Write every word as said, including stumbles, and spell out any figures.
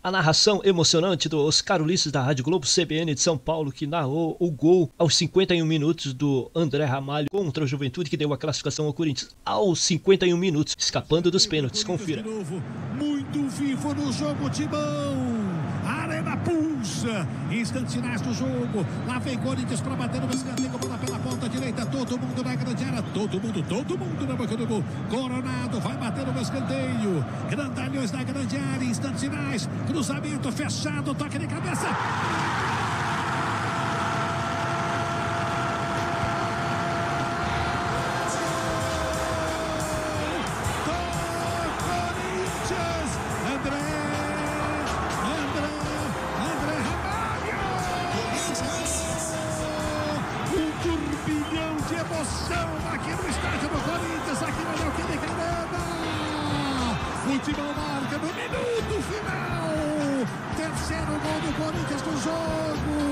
A narração emocionante do Oscar Ulisses da Rádio Globo C B N de São Paulo, que narrou o gol aos cinquenta e um minutos do André Ramalho contra o Juventude, que deu a classificação ao Corinthians aos cinquenta e um minutos, escapando dos pênaltis. Confira. Muito vivo no jogo, Timão. Arena pulsa. Instantes finais do jogo. Lá vem Corinthians para bater no escanteio. Bola pela ponta direita. Todo mundo na grande área. Todo mundo, todo mundo na boca do gol. Coronado vai bater no escanteio. Grandalhões na grande área. Instantes finais. Cruzamento fechado. Toque de cabeça. Turbilhão de emoção aqui no estádio do Corinthians, aqui na Neoquímica Arena. Futebol marca no minuto final. Terceiro gol do Corinthians no jogo.